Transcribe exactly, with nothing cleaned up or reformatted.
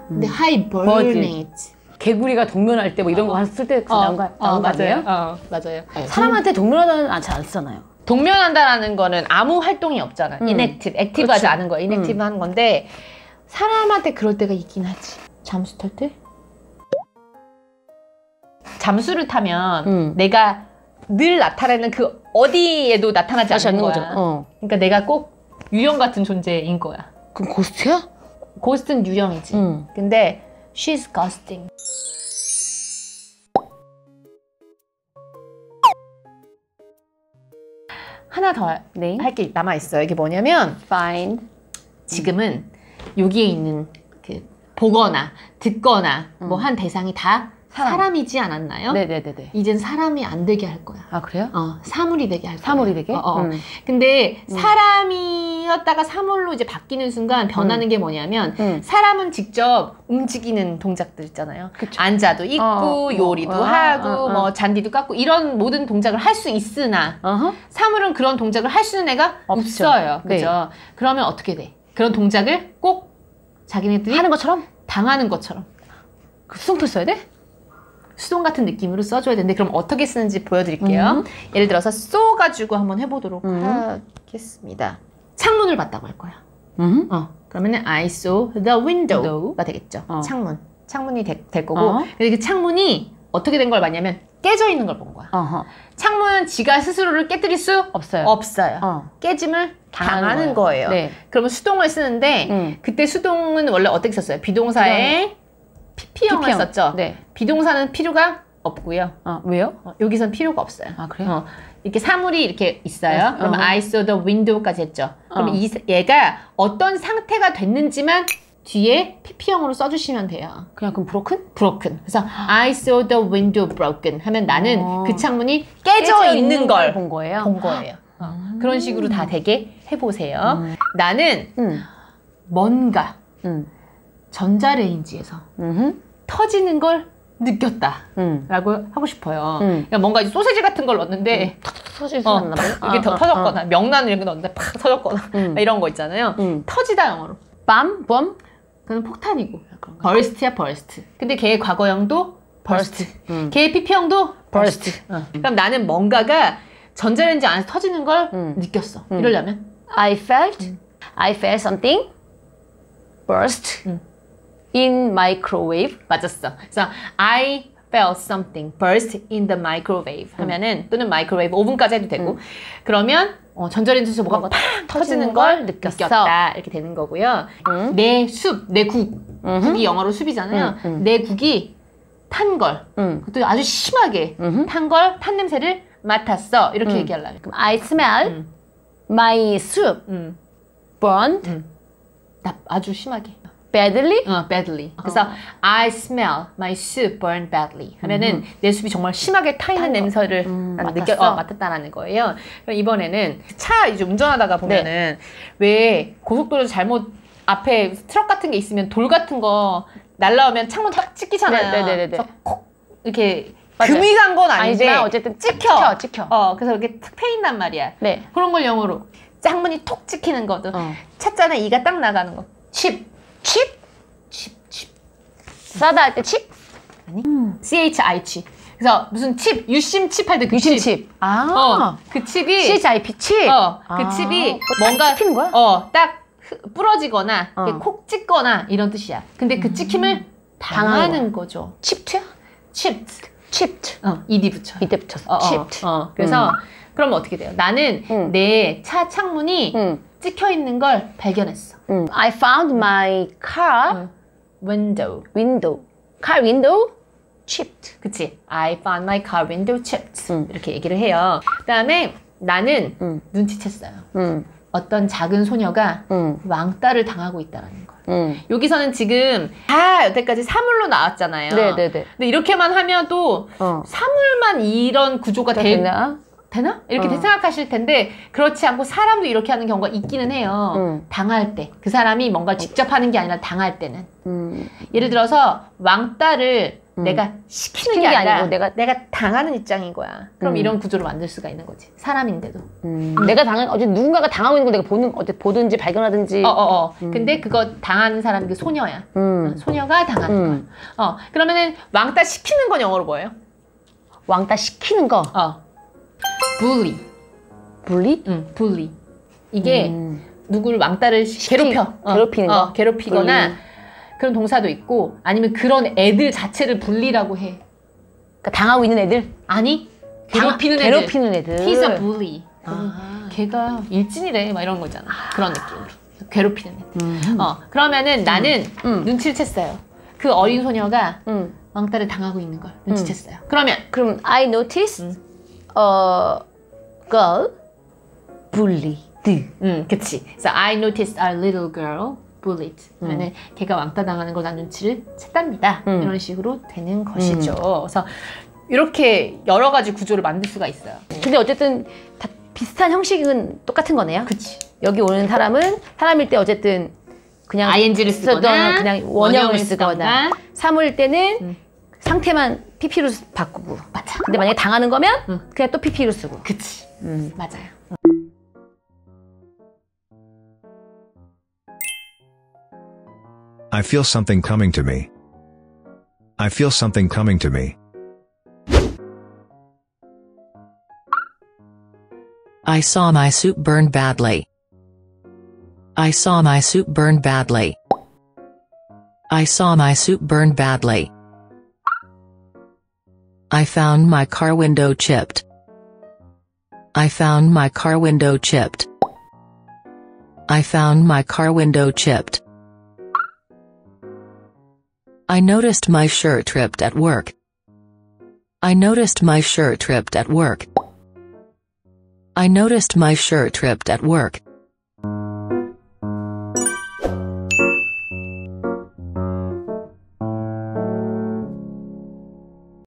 근데 hibernate. 개구리가 동면할 때 뭐 이런 거 쓸 때 어, 나온 거, 어, 나온 거 맞아요. 아니에요? 어, 맞아요. 사람한테 동면하다는 안 잘 안 쓰잖아요. 동면한다라는 거는 아무 활동이 없잖아. 음. inactive, 액티브하지 그렇죠. 않은 거야. inactive 음. 하는 건데 사람한테 그럴 때가 있긴 하지. 잠수 탈 때? 잠수를 타면 음. 내가 늘 나타나는 그 어디에도 나타나지 않는 거야. 거죠. 어. 그러니까 내가 꼭 유령 같은 존재인 거야. 그럼 고스트야? 고스트는 유령이지. 음. 근데 she's ghosting. 하나 더 네. 할 게 남아있어요. 이게 뭐냐면 find. 지금은 여기에 있는 그 보거나 듣거나 음. 뭐 한 대상이 다 사람. 사람이지 않았나요? 네네네네. 이젠 사람이 안 되게 할 거야. 아 그래요? 어, 사물이 되게 할 거야. 사물이 되게? 어, 어. 음. 근데 음. 사람이었다가 사물로 이제 바뀌는 순간 변하는 음. 게 뭐냐면 음. 사람은 직접 움직이는 동작들 있잖아요. 그쵸. 앉아도 있고 어, 요리도 어, 하고 어, 어, 뭐 잔디도 깎고 이런 모든 동작을 할 수 있으나 어허. 사물은 그런 동작을 할 수 있는 애가 없죠. 없어요. 네. 그죠? 그러면 어떻게 돼? 그런 동작을 꼭 자기네들이 하는 것처럼? 당하는 것처럼 그 수동태 써야 돼? 수동 같은 느낌으로 써줘야 되는데 그럼 어떻게 쓰는지 보여드릴게요. 음. 예를 들어서 쏘가지고 한번 해보도록 음. 하겠습니다. 창문을 봤다고 할 거야. 음. 어, 그러면은 I saw the window가 window. 되겠죠. 어. 창문. 창문이 되, 될 거고 어. 근데 그 창문이 어떻게 된 걸 봤냐면 깨져 있는 걸 본 거야. 어허. 창문은 지가 스스로를 깨뜨릴 수 없어요. 없어요. 어. 깨짐을 당하는 당하는 거예요. 네. 그러면 수동을 쓰는데 음. 그때 수동은 원래 어떻게 썼어요? 비동사에 피피형을 피피형. 썼죠. 네. 비동사는 필요가 없고요. 아 왜요? 어, 여기선 필요가 없어요. 아 그래요? 어, 이렇게 사물이 이렇게 있어요. 네. 그러면 어. I saw the window까지 했죠. 그러면 어. 이, 얘가 어떤 상태가 됐는지만 뒤에 피피형으로 써주시면 돼요. 그냥 그럼 브로큰? broken. 그래서 I saw the window broken 하면 나는 어. 그 창문이 깨져, 있는 걸 본 거예요. 본 거예요. 어, 그런 식으로 다 되게 해보세요. 음. 나는 음. 뭔가 음. 전자레인지에서 음. 터지는 걸 느꼈다. 음. 라고 하고 싶어요. 음. 그러니까 뭔가 이제 소세지 같은 걸 넣었는데 터질 수 어, 있나 봐요. 이게 더 터졌거나 명란 이런 거 넣었는데 팍 터졌거나 음. 막 이런 거 있잖아요. 음. 터지다 영어로. 빰? 범? 그건 폭탄이고. burst야 burst. 근데 걔의 과거형도 burst. 음. 걔의 피피형도 burst. burst. 어. 그럼 나는 뭔가가 전자레인지 안에서 터지는 걸 음. 느꼈어. 음. 이러려면 I felt, 음. I felt something burst 음. in microwave. 맞았어. 그래서 I felt something burst in the microwave 하면은 또는 microwave 오븐까지 해도 되고 음. 그러면 어, 전자레인지에서 뭐가 뭐가 팍 터지는 터지는 걸 걸 느꼈어. 느꼈다 이렇게 되는 거고요. 음. 내 숲, 내 국, 음흠. 국이 영어로 숲이잖아요. 음, 음. 내 국이 탄 걸, 음. 그것도 아주 심하게 음흠. 탄 걸, 탄 냄새를 맡았어 이렇게 음. 얘기하려면. 그럼 I smell 음. my soup 음, burned 음. 나 아주 심하게. badly. 어, badly. 그래서 I smell my soup burn badly 하면은 내 숲이 정말 심하게 타 있는 탄 거. 냄새를 음, 난 느껴 맡았어? 어, 맡았다라는 거예요. 그럼 이번에는 차 이제 운전하다가 보면은 왜 고속도로 잘못 앞에 트럭 같은 게 있으면 돌 같은 거 날라오면 창문 딱 찍히잖아요. 네, 네, 네, 네. 그래서 콕 이렇게 맞아요. 금이 간 건 아닌데 아니지만 어쨌든 찍혀. 찍혀, 찍혀. 어, 그래서 이렇게 탁 패인단 말이야. 네. 그런 걸 영어로 창문이 톡 찍히는 것도 어. 찻잔에 이가 딱 나가는 거. 칩, 칩? 칩, 칩. 싸다 할 때 칩? C-H-I-치. 그래서 무슨 칩, 유심 칩 할 때 그 유심 칩. 칩. 아. 어, 그 칩이 C-H-I-P 칩. 어, 그 아, 칩이 그거 딱 뭔가 찍히는 거야? 어, 딱 흐- 부러지거나 어. 이렇게 콕 찍거나 이런 뜻이야. 근데 그 찍힘을 당하는 당하는 거죠. 칩트야? 칩. 칩트. 어, ed 붙여. 이때 붙였어. 어, 어, 칩트. 어. 그래서 그러면 어떻게 돼요? 나는 음. 내 차 창문이 음. 찍혀 있는 걸 발견했어. 음. I found my car 어. window. window. car window chipped. 그치? I found my car window chipped. 음. 이렇게 얘기를 해요. 그 다음에 나는 음. 눈치챘어요. 음. 어떤 작은 소녀가 음. 왕따를 당하고 있다는 걸. 음. 여기서는 지금 다 여태까지 사물로 나왔잖아요. 네네네. 근데 이렇게만 하면도 어. 사물만 이런 구조가 되, 되나? 되나? 이렇게 어. 생각하실 텐데 그렇지 않고 사람도 이렇게 하는 경우가 있기는 해요. 음. 당할 때. 그 사람이 뭔가 직접 하는 게 아니라 당할 때는. 음. 예를 들어서 왕따를 내가 시키는, 시키는 게, 게 아니라 아니고 내가- 내가 당하는 입장인 거야. 그럼 음. 이런 구조를 만들 수가 있는 거지. 사람인데도. 음. 내가 당한 어제 누군가가 당하고 있는 걸 내가 보는 어제 보든지 발견하든지. 어어어. 근데 그거 당하는 사람이 그 소녀야. 음. 소녀가 당하는 음. 거야. 어. 그러면은 왕따 시키는 건 영어로 뭐예요? 왕따 시키는 거. 어. bully. bully? 응. bully. 이게 음. 누구를 왕따를 시- 시키- 괴롭혀. 어. 괴롭히는 어, 거. 괴롭히거나 bully. 그런 동사도 있고 아니면 그런 애들 자체를 bully라고 해. 그러니까 당하고 있는 애들. 아니 괴롭히는 당- 애들. 괴롭히는 애들. He's a bully. 아. 걔가 일진이래 막 이런 거잖아. 그런 느낌으로. 괴롭히는 애들. 음. 어 그러면은 나는 음. 눈치를 챘어요. 그 어린 소녀가 음. 왕따를 당하고 있는 걸 눈치챘어요. 그러면 그럼 I noticed 음. a girl bullied. 음, 그치. 그래서 I noticed a little girl bullied. 그러면은 걔가 왕따 당하는 걸 난 눈치를 챘답니다. 음. 이런 식으로 되는 것이죠. 그래서 이렇게 여러 가지 구조를 만들 수가 있어요. 근데 어쨌든 다 비슷한 형식은 똑같은 거네요. 그치. 여기 오는 사람은 사람일 때 어쨌든 그냥 아이엔지를 쓰거나 그냥 원형을 원형을 쓰거나 쓰거나. 사무일 때는 음. 상태만 피피로 바꾸고. 맞아. 근데 만약에 당하는 거면 음. 그냥 또 피피로 쓰고. 그치. 음. 맞아요. I feel something coming to me. I feel something coming to me. I saw my soup burn badly. I saw my soup burn badly. I saw my soup burn badly. I found my car window chipped. I found my car window chipped. I found my car window chipped. I noticed my shirt ripped at work. I noticed my shirt ripped at work. I noticed my shirt ripped at work.